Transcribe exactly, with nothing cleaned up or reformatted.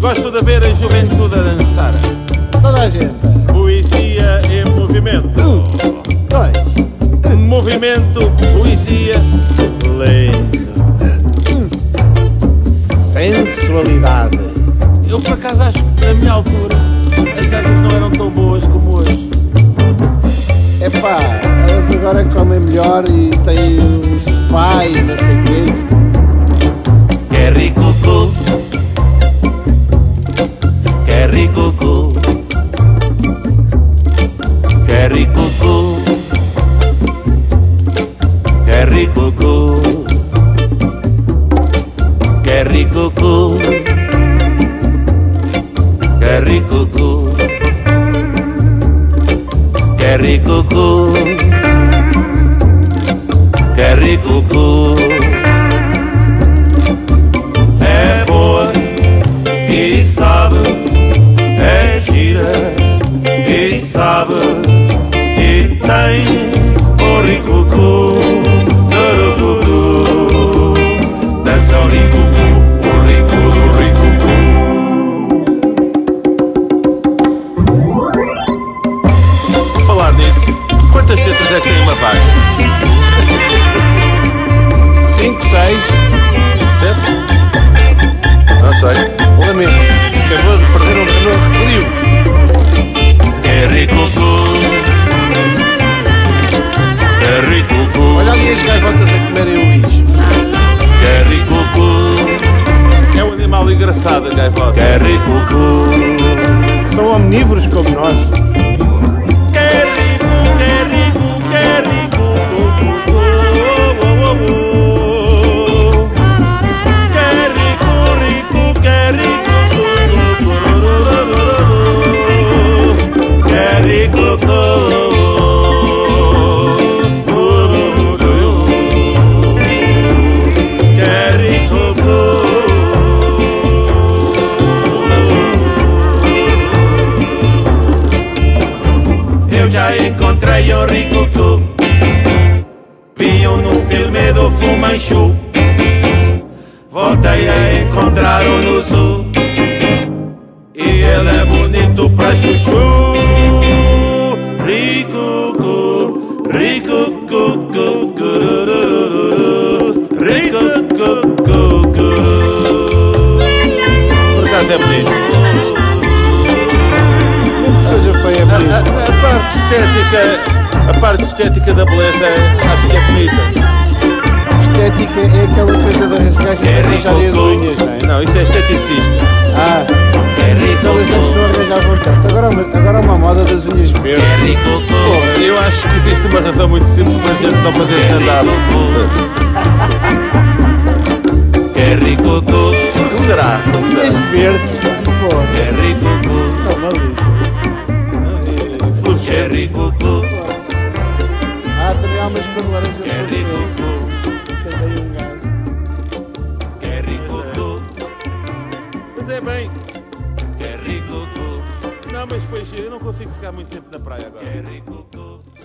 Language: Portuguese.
Gosto de ver a juventude a dançar. Toda a gente. Poesia em movimento. Um, dois. Movimento, poesia. Lindo. Sensualidade. Eu por acaso acho que na minha altura as gajas não eram tão boas como hoje. Epá, elas agora comem melhor e têm um spa e não sei o quê. Que rico, que rico, que rico, que rico, que rico, que rico, que rico, que rico. É boa e sabe, é gira e sabe e tem o rico-cu, turucuru, dança o rico-cu, o rico do rico-cu. Por falar nisso, quantas tetas é que tem uma vaca? Cinco, seis. Sete? Não sei. Lamento. Acabou de perder um Renault Clio. É rico-cu, é rico-cu. Olha ali as gaivotas a comerem o lixo. Que rico-cu. É um animal engraçado, gaivota. Que rico-cu. São omnívoros como nós. Que rico, que rico, que rico. Que rico, rico, que rico. Que rico. Eu já encontrei um rico-cu. Vi-o num filme do Fu Manchu. Voltei a encontrar-o no zoo. E ele é bonito pra chuchu. Rico-cu, rico-cu, cu, curururu, rico-cu, cu, cururu. Por acaso é bonito. Mesmo que seja feia, é A, bonito. a- a parte estética, a parte estética da beleza, acho que é bonita. Estética é aquela coisa das gajas É arranjarem as rico-cu. unhas, não é? Não, isso é esteticista. Ah, É então eles antes não rico-cu. arranjavam tanto. Agora, agora há uma moda das unhas verdes. É rico-cu. Eu acho que existe uma razão muito simples para a gente não fazer stand-up. É rico-cu. O que será? O que Unhas será? verdes, pô. É rico-cu. Não, não diz. É rico-cu. Ah, também há umas cor laranja. É rico-cu. Que andei um gajo. É rico-cu. Mas é bem. É rico-cu. Não, mas foi giro. Eu não consigo ficar muito tempo na praia agora. É rico-cu.